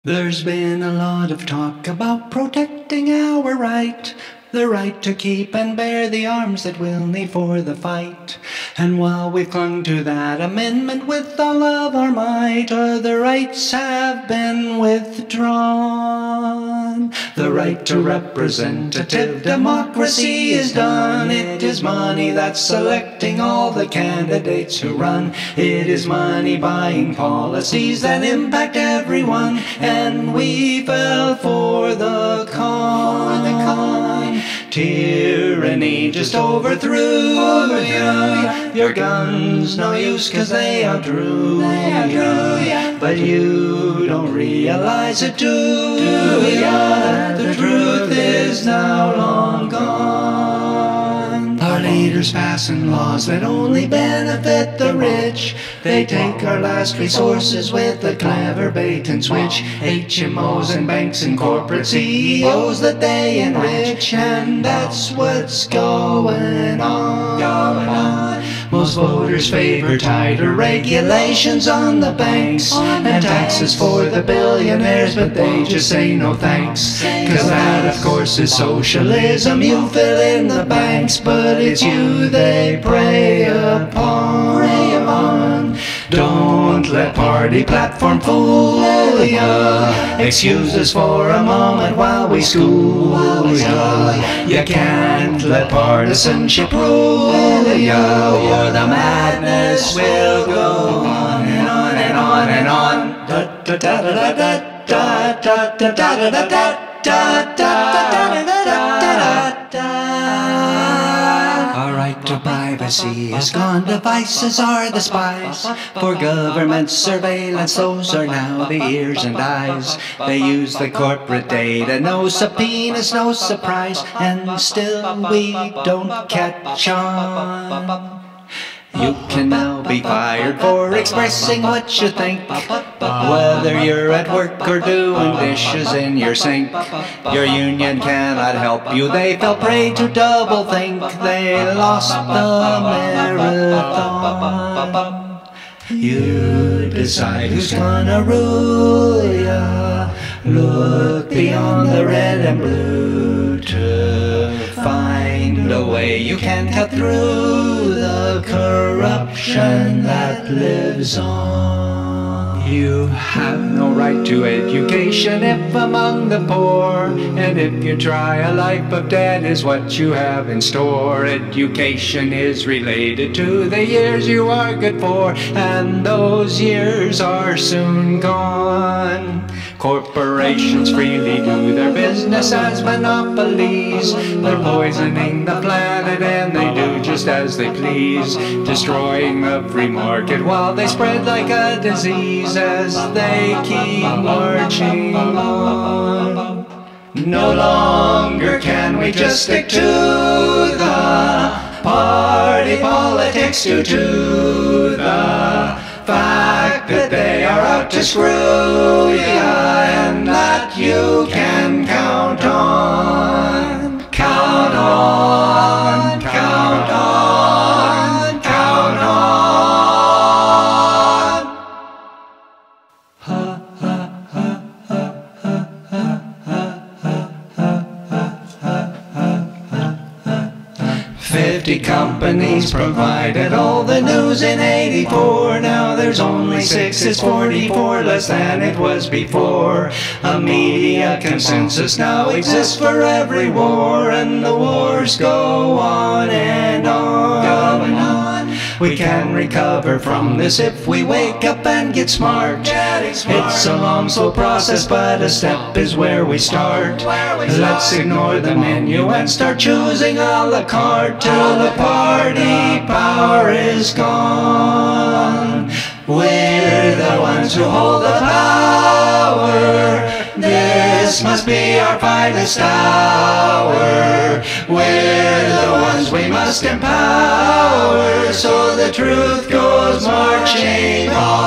There's been a lot of talk about protecting our right, the right to keep and bear the arms that we'll need for the fight. And while we've clung to that amendment with all of our might, other rights have been withdrawn. The right to representative democracy is done. It is money that's selecting all the candidates who run. It is money buying policies that impact everyone. And we fell for the con. Tyranny just overthrew you. Your guns no use 'cause they outdrew you. But you don't realize it, do ya? The truth is now long gone. Our leaders passing laws that only benefit the rich. They take our last resources with a clever bait and switch. HMOs and banks and corporate CEOs that they enrich. And that's what's going on. Most voters favor tighter regulations on the banks and taxes for the billionaires, but they just say no thanks. 'Cause that of course is socialism. You fill in the banks, but it's you they prey upon. Don't let party platform fool ya. Excuse us for a moment while we school ya. You can't let partisanship rule ya, or the madness will go on and on and on and on. Da da da da da da da da da da da da da da. Our right to privacy is gone, devices are the spies. For government surveillance, those are now the ears and eyes. They use the corporate data, no subpoenas, no surprise. And still we don't catch on. You can now be fired for expressing what you think, whether you're at work or doing dishes in your sink. Your union cannot help you, they fell prey to doublethink. They lost the marathon. You decide who's gonna rule ya. Look beyond the red and blue to find a way you can cut through the corruption that lives on. You have no right to education if among the poor, and if you try, a life of debt is what you have in store. Education is related to the years you are good for, and those years are soon gone. Corporations freely do their business as monopolies. They're poisoning the planet and they do just as they please, destroying the free market while they spread like a disease as they keep marching on. No longer can we just stick to the party politics due to the fact that they are out to screw ya, and that you can count on, count on, count on, count on. Ha ha ha ha ha ha ha. 50 companies provided all the news in '84. Now there's only 6, it's 44 less than it was before. A media consensus now exists for every war, and the wars go on and on. Going on. We can recover from this if we wake up and get smart. It's a long, slow process, but a step is where we start. Let's ignore the menu and start choosing a la carte till the party power is gone. We're the ones who hold the power. This must be our finest hour. We're the ones we must empower, so the truth goes marching on.